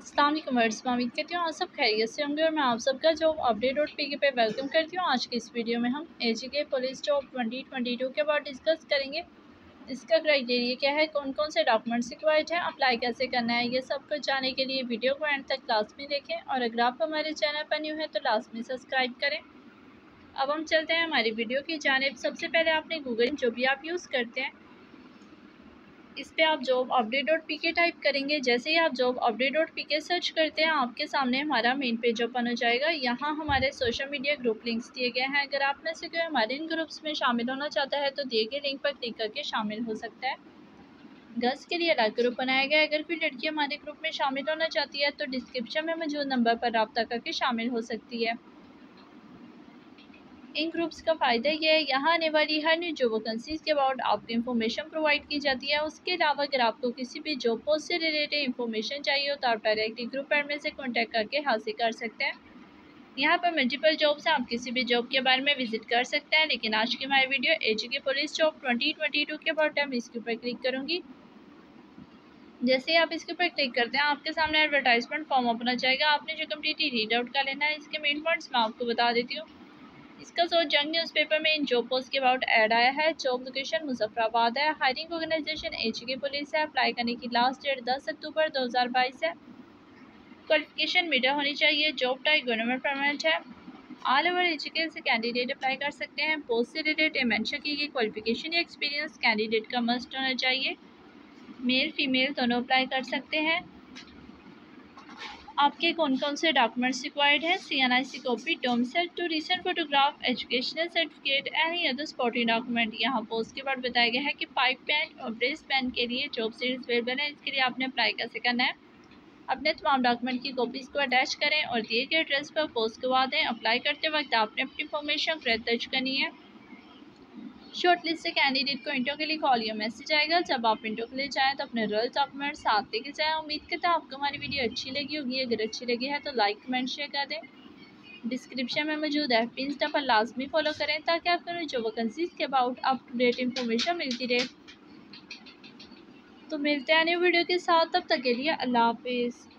अस्सलाम वालेकुम व्यूअर्स, मैं उम्मीद करती हूँ आप सब खैरियत से होंगे और मैं आप सबका जॉब अपडेट डॉट पी के पे वेलकम करती हूँ। आज की इस वीडियो में हम एजीके पुलिस जॉब 2022 के बाद डिस्कस करेंगे। इसका क्राइटेरिया क्या है, कौन कौन से डॉक्यूमेंट्स रिक्वायर्ड हैं, अप्लाई कैसे करना है, ये सब कुछ जानने के लिए वीडियो को एंड तक लास्ट में देखें और अगर आप हमारे चैनल पर न्यू है तो लास्ट में सब्सक्राइब करें। अब हम चलते हैं हमारी वीडियो की जानिब। सबसे पहले आपने गूगल जो भी आप यूज़ करते हैं इस पे आप job update dot P K type करेंगे। जैसे ही आप job update dot P K search करते हैं आपके सामने हमारा मेन पेज ओपन हो जाएगा। यहाँ हमारे सोशल मीडिया ग्रुप लिंक्स दिए गए हैं। अगर आप में से कोई हमारे इन ग्रुप्स में शामिल होना चाहता है तो दिए गए लिंक पर क्लिक करके शामिल हो सकता है। गर्ल्स के लिए अलग ग्रुप बनाया गया है। अगर कोई लड़की हमारे ग्रुप में शामिल होना चाहती है तो डिस्क्रिप्शन में मौजूद नंबर पर रब्ता करके शामिल हो सकती है। इन ग्रुप्स का फ़ायदा ये है, यहाँ आने वाली हर न्यू जॉब वैकेंसीज़ के अबाउट आपको इन्फॉर्मेशन प्रोवाइड की जाती है। उसके अलावा अगर आपको किसी भी जॉब पोस्ट से रिलेटेड इन्फॉर्मेशन चाहिए हो तो आप डायरेक्टली ग्रुप एडमिन से कॉन्टैक्ट करके हासिल कर सकते हैं। यहाँ पर मल्टीपल जॉब्स हैं, आप किसी भी जॉब के बारे में विजिट कर सकते हैं। लेकिन आज की हमारी वीडियो एजीके पुलिस जॉब 2022 के अबाउट है, मैं इसके ऊपर क्लिक करूँगी। जैसे ही आप इसके ऊपर क्लिक करते हैं आपके सामने एडवर्टाइजमेंट फॉर्म ओपन हो जाएगा। आपने जो कम्प्लीटली रीड आउट कर लेना है। इसके मेन पॉइंट्स मैं आपको बता देती हूँ। इसका सोच जंग न्यूज़पेपर में इन जॉब पोस्ट के अबाउट ऐड आया है। जॉब लोकेशन मुजफ्फराबाद है। हायरिंग ऑर्गेनाइजेशन एजीके पुलिस है। अप्लाई करने की लास्ट डेट 10 अक्टूबर 2022 है। क्वालिफिकेशन मीडिया होनी चाहिए। जॉब टाइप गवर्नमेंट परमानेंट है। ऑल ओवर एजुकेशन से कैंडिडेट अप्लाई कर सकते हैं। पोस्ट से रिलेटेड मेंशन की गई क्वालिफिकेशन या एक्सपीरियंस कैंडिडेट का मस्ट होना चाहिए। मेल फीमेल दोनों अप्लाई कर सकते हैं। आपके कौन कौन से डॉक्यूमेंट्स रिक्वायर्ड हैं, CNIC copy, domicile two recent photograph, educational certificate, any other supporting document. यहाँ पोस्ट के बाद बताया गया है कि पाइप पेन और ब्रेस पेन के लिए जॉब सीरीज अवेलेबल है। इसके लिए आपने अप्लाई कैसे करना है, अपने तमाम डॉक्यूमेंट की कॉपीज़ को अटैच करें और दिए गए एड्रेस पर पोस्ट करवा दें। अप्लाई करते वक्त आपने अपनी इन्फॉर्मेशन करेक्ट दर्ज करनी है। शॉर्ट लिस्ट से कैंडिडेट को इंटरव्यू के लिए कॉल या मैसेज आएगा। जब आप इंटरव्यू के लिए जाएँ तो अपने रोल डॉक्यूमेंट साथ लेके जाएँ। उम्मीद करता हूँ आपको हमारी वीडियो अच्छी लगी होगी। अगर अच्छी लगी है तो लाइक कमेंट शेयर कर दें। डिस्क्रिप्शन में मौजूद FB इंस्टा पर लाजमी फॉलो करें ताकि आपको जो वैकेंसीज़ के about up to date information मिलती रहे। तो मिलते हैं न्यू वीडियो के साथ, तब तक के लिए अल्लाह हाफिज़।